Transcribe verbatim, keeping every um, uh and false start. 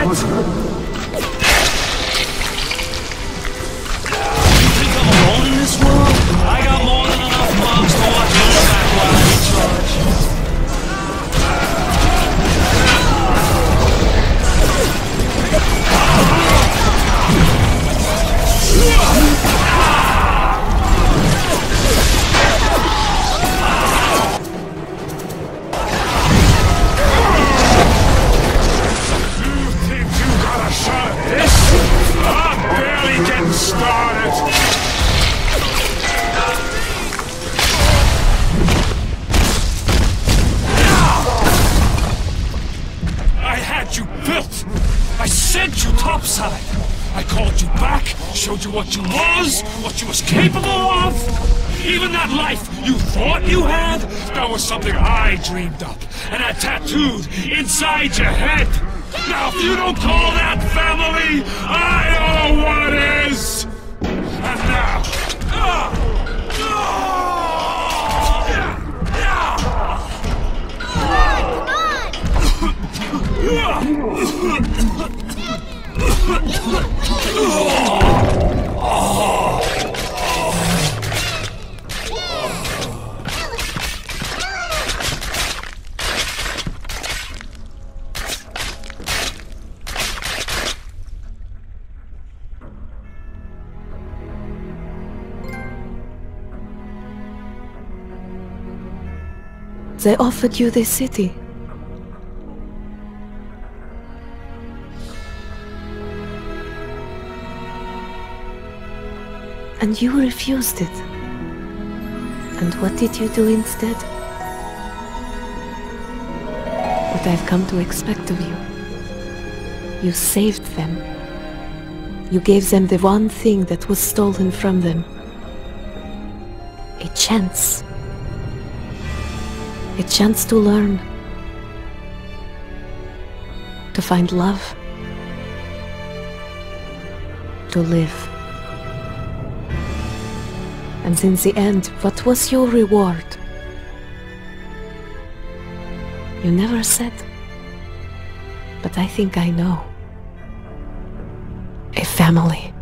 think I'm alone in this world? I got more than enough moms to watch your back while I'm in charge. I called you back, showed you what you was, what you was capable of. Even that life you thought you had, that was something I dreamed up and had tattooed inside your head. Now if you don't call that family, I don't know what is. And now... Uh, They offered you this city. And you refused it. And what did you do instead? What I've come to expect of you. You saved them. You gave them the one thing that was stolen from them. A chance. A chance to learn. To find love. To live. And in the end, what was your reward? You never said. But I think I know. A family.